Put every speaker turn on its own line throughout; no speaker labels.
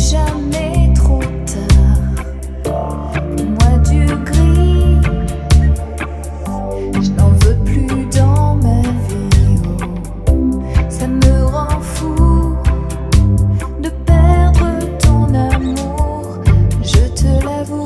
jamais trop tard. Pour moi du gris, je n'en veux plus dans ma vie. Oh, ça me rend fou de perdre ton amour, je te l'avoue.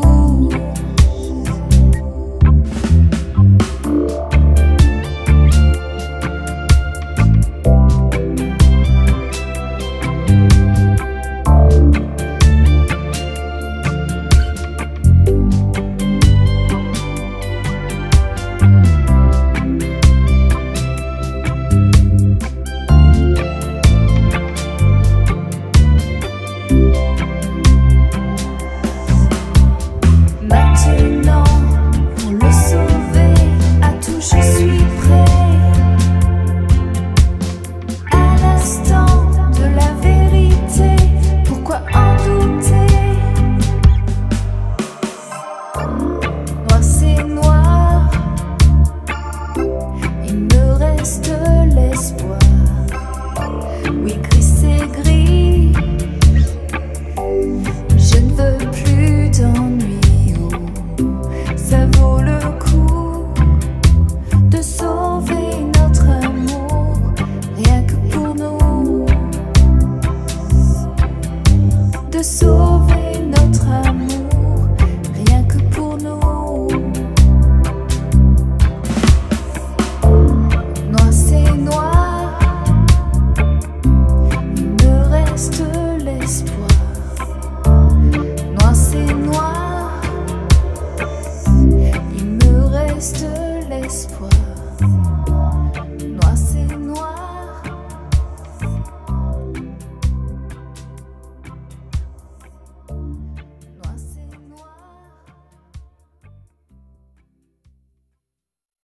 Maintenant, pour le sauver, à tout je suis prêt. À l'instant de la vérité, pourquoi en douter? Noir c'est noir, il me reste l'espoir. Oui, gris c'est gris, je ne veux plus d'ennui. Ça vaut le coup de sauver notre amour, rien que pour nous, de sauver notre amour.